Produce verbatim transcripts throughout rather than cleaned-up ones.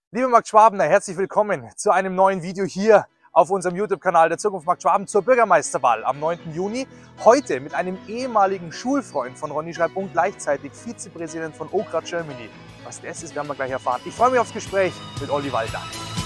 Liebe Markt Schwabener, herzlich willkommen zu einem neuen Video hier auf unserem YouTube-Kanal der Zukunft Markt Schwaben zur Bürgermeisterwahl am neunten Juni. Heute mit einem ehemaligen Schulfreund von Ronny Schreib und gleichzeitig Vizepräsident von Okra Germany. Was das ist, werden wir gleich erfahren. Ich freue mich aufs Gespräch mit Olli Walter.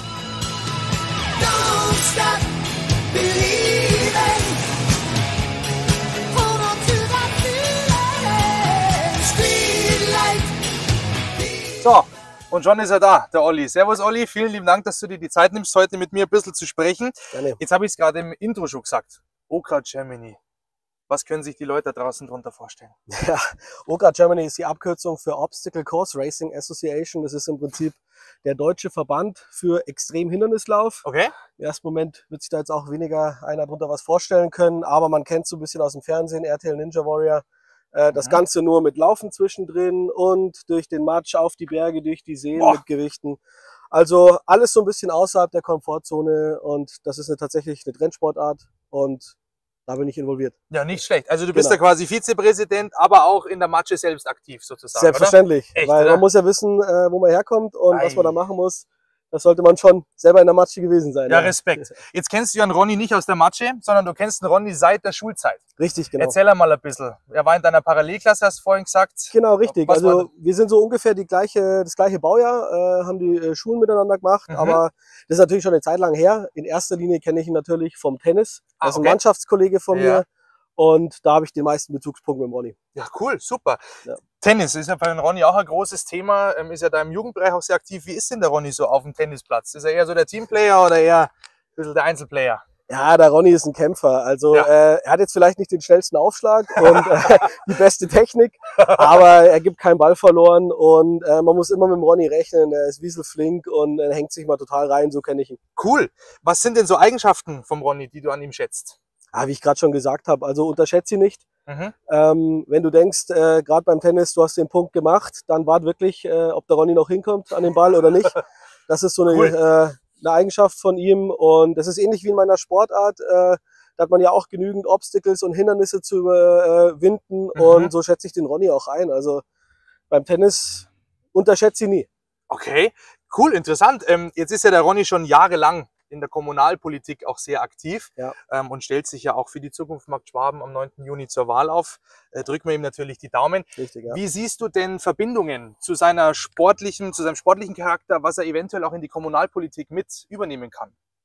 So, und schon ist er da, der Olli. Servus Olli, vielen lieben Dank, dass du dir die Zeit nimmst, heute mit mir ein bisschen zu sprechen. Gerne. Jetzt habe ich es gerade im Intro schon gesagt. Okra Germany. Was können sich die Leute da draußen darunter vorstellen? Ja, Okra Germany ist die Abkürzung für Obstacle Course Racing Association. Das ist im Prinzip der deutsche Verband für Extremhindernislauf. Okay. Im ersten Moment wird sich da jetzt auch weniger einer darunter was vorstellen können, aber man kennt so ein bisschen aus dem Fernsehen, R T L Ninja Warrior. Das Ganze nur mit Laufen zwischendrin und durch den Matsch auf die Berge, durch die Seen Boah. mit Gewichten. Also alles so ein bisschen außerhalb der Komfortzone und das ist eine, tatsächlich eine Trendsportart und da bin ich involviert. Ja, nicht schlecht. Also du bist genau. ja quasi Vizepräsident, aber auch in der Matsche selbst aktiv sozusagen, Selbstverständlich, Echt, weil oder? man muss ja wissen, wo man herkommt und Ei. was man da machen muss. Das sollte man schon selber in der Matsche gewesen sein. Ja, ja, Respekt. Jetzt kennst du ja einen Ronny nicht aus der Matsche, sondern du kennst den Ronny seit der Schulzeit. Richtig, genau. Erzähl einmal ein bisschen. Er war in deiner Parallelklasse, hast du vorhin gesagt. Genau, richtig. Was also wir sind so ungefähr die gleiche, das gleiche Baujahr, äh, haben die äh, Schulen miteinander gemacht, mhm. aber das ist natürlich schon eine Zeit lang her. In erster Linie kenne ich ihn natürlich vom Tennis. Ah, das ist okay. ein Mannschaftskollege von ja. mir. Und da habe ich den meisten Bezugspunkt mit dem Ronny. Ja, cool, super. Ja. Tennis ist ja bei Ronny auch ein großes Thema, ist ja da im Jugendbereich auch sehr aktiv. Wie ist denn der Ronny so auf dem Tennisplatz? Ist er eher so der Teamplayer oder eher ein bisschen der Einzelplayer? Ja, der Ronny ist ein Kämpfer. Also ja. äh, er hat jetzt vielleicht nicht den schnellsten Aufschlag und äh, die beste Technik, aber er gibt keinen Ball verloren und äh, man muss immer mit dem Ronny rechnen. Er ist wieselflink und er hängt sich mal total rein, so kenne ich ihn. Cool. Was sind denn so Eigenschaften vom Ronny, die du an ihm schätzt? Ah, wie ich gerade schon gesagt habe, also unterschätze ihn nicht. Mhm. Ähm, wenn du denkst, äh, gerade beim Tennis, du hast den Punkt gemacht, dann wart wirklich, äh, ob der Ronny noch hinkommt an den Ball oder nicht. Das ist so eine, cool. äh, eine Eigenschaft von ihm und das ist ähnlich wie in meiner Sportart. Äh, da hat man ja auch genügend Obstacles und Hindernisse zu überwinden mhm. und so schätze ich den Ronny auch ein. Also beim Tennis unterschätze ihn nie. Okay, cool, interessant. Ähm, jetzt ist ja der Ronny schon jahrelang in der Kommunalpolitik auch sehr aktiv ja. ähm, und stellt sich ja auch für die Zukunft Markt Schwaben am neunten Juni zur Wahl auf. Äh, drücken wir ihm natürlich die Daumen. Richtig, ja. Wie siehst du denn Verbindungen zu seiner sportlichen, zu seinem sportlichen Charakter, was er eventuell auch in die Kommunalpolitik mit übernehmen kann?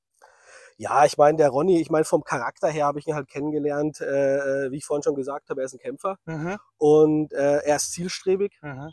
Ja, ich meine, der Ronny, ich meine, vom Charakter her habe ich ihn halt kennengelernt, äh, wie ich vorhin schon gesagt habe, er ist ein Kämpfer mhm. und äh, er ist zielstrebig. Mhm.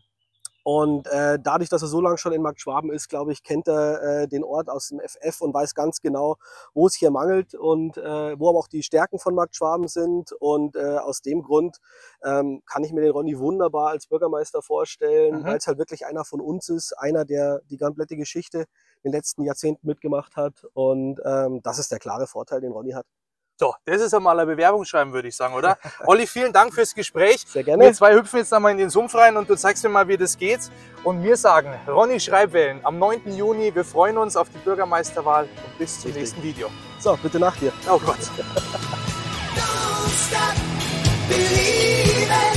Und äh, dadurch, dass er so lange schon in Markt Schwaben ist, glaube ich, kennt er äh, den Ort aus dem F F und weiß ganz genau, wo es hier mangelt und äh, wo aber auch die Stärken von Markt Schwaben sind. Und äh, aus dem Grund ähm, kann ich mir den Ronny wunderbar als Bürgermeister vorstellen, mhm. weil es halt wirklich einer von uns ist, einer, der die komplette Geschichte in den letzten Jahrzehnten mitgemacht hat. Und ähm, das ist der klare Vorteil, den Ronny hat. So, das ist einmal ein Bewerbungsschreiben, würde ich sagen, oder? Olli, vielen Dank fürs Gespräch. Sehr gerne. Wir zwei hüpfen jetzt einmal in den Sumpf rein und du zeigst mir mal, wie das geht. Und wir sagen, Ronny Schreib wählen am neunten Juni. Wir freuen uns auf die Bürgermeisterwahl und bis zum Richtig. nächsten Video. So, bitte nach dir. Oh Gott. Don't stop believing.